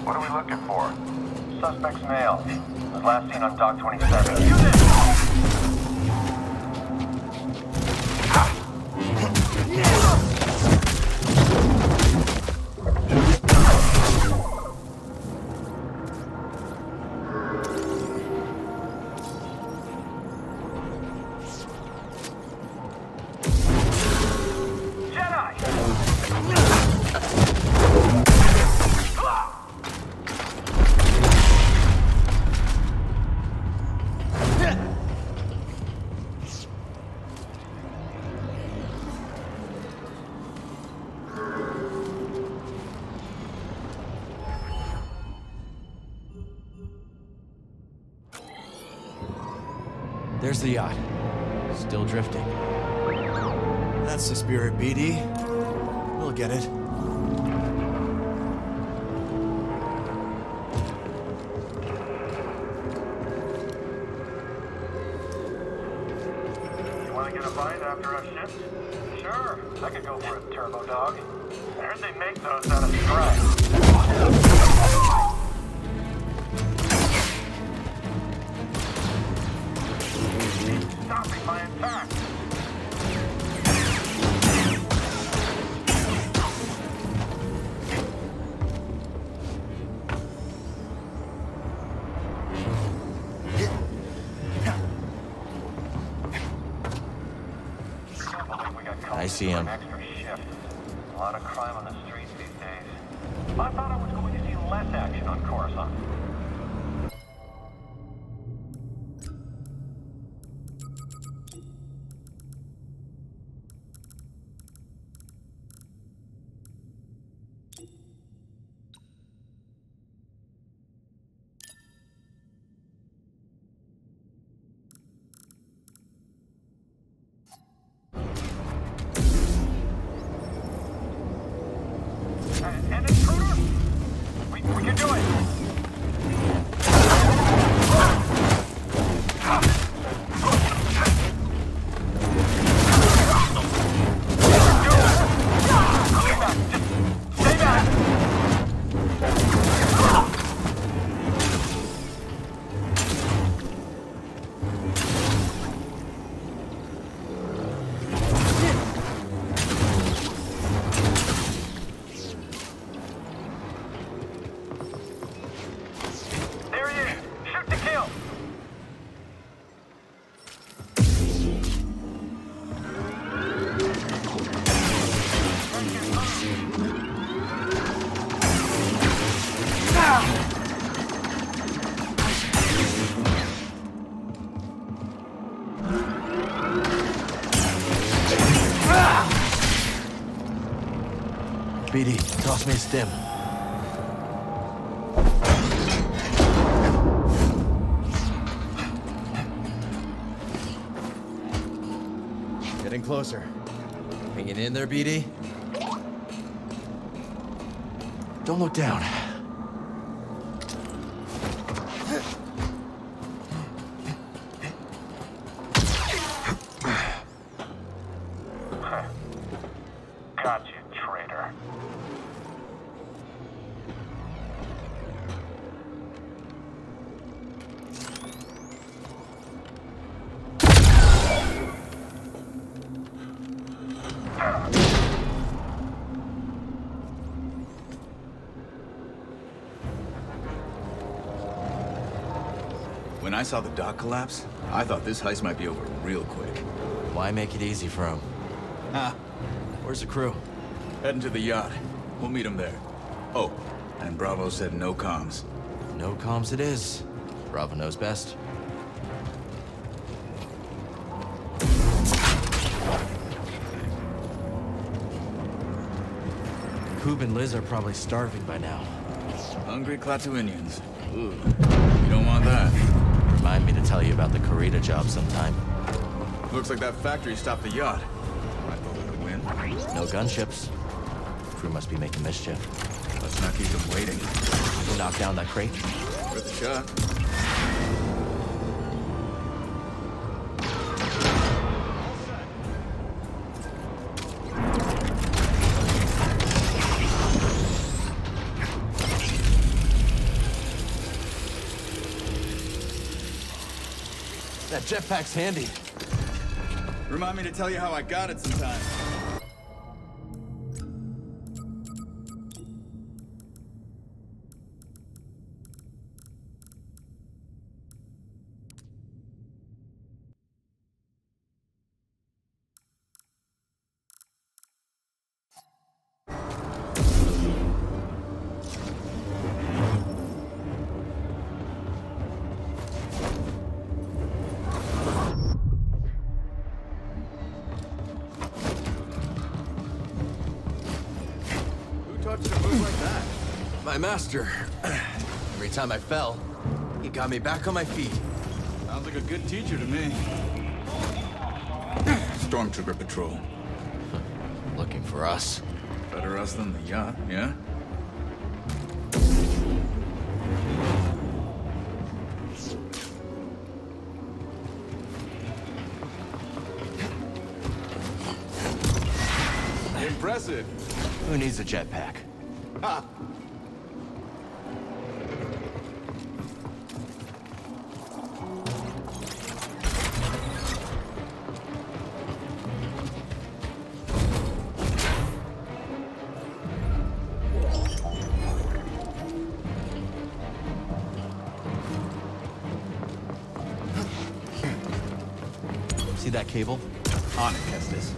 What are we looking for? Suspect's male. Was last seen on Dock 27. Use it! There's the yacht. Still drifting. That's the spirit, BD. We'll get it. You want to get a bite after our shift? Sure, I could go for a turbo dog. I heard they make those out of scrap. Stopping my attack! I see him. Extra shift. A lot of crime on the streets these days. I thought I was going to see less action on Coruscant. An intruder? We can do it! Stay back! There he is! Shoot to kill! BD, toss me a stim. Getting closer. Hanging in there, BD? Don't look down. Got you, traitor. When I saw the dock collapse, I thought this heist might be over real quick. Why make it easy for him? Ah, Where's the crew? heading to the yacht. We'll meet him there. Oh, and Bravo said no comms. No comms it is. Bravo knows best. Coob and Liz are probably starving by now. Hungry Klaatuinians. Ooh, you don't want that. Remind me to tell you about the Corita job sometime. Looks like that factory stopped the yacht. I thought we would win. No gunships. Crew must be making mischief. Let's not keep them waiting. We'll knock down that crate. Worth a shot. That jetpack's handy. Remind me to tell you how I got it sometime. My master. Every time I fell, he got me back on my feet. Sounds like a good teacher to me. Stormtrooper patrol. Looking for us. Better us than the yacht, yeah? Impressive. Who needs a jetpack? Ha! See that cable? On it, Kestis.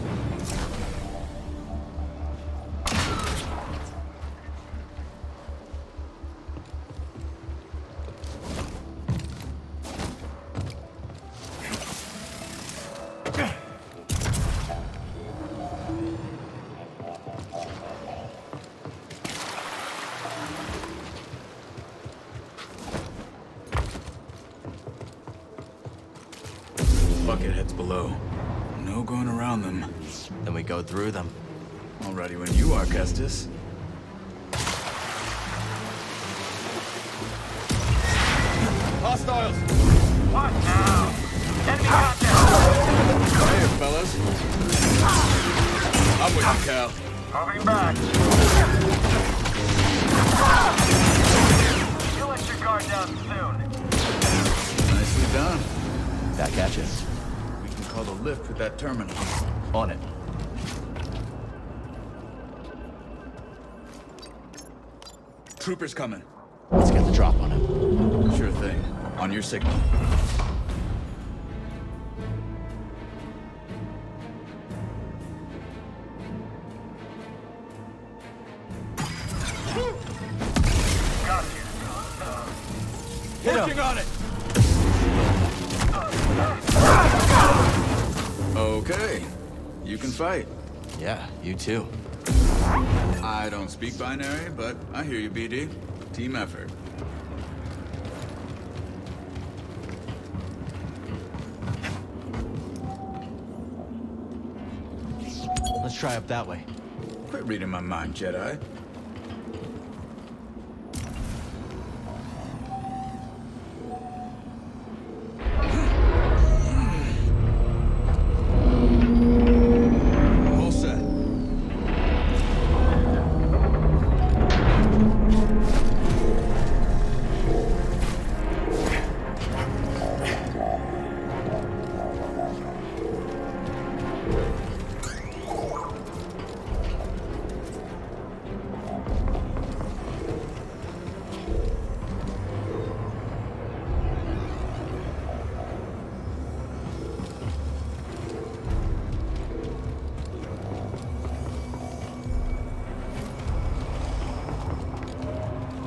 Bucketheads below. No going around them. Then we go through them. All ready when you are, Kestis. Hostiles! What now? Enemy contact! Hey, fellas. I'm with you, Cal. Moving back. You'll let your guard down soon. Nicely done. Back at you. We can call the lift with that terminal. On it. Troopers coming. Let's get the drop on him. Sure thing. On your signal. Got you. Working on it! Okay. You can fight. Yeah, you too. I don't speak binary, but I hear you, BD. Team effort. Let's try up that way. Quit reading my mind, Jedi. All set.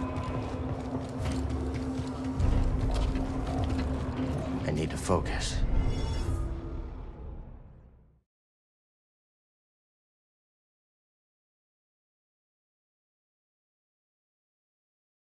I need to focus.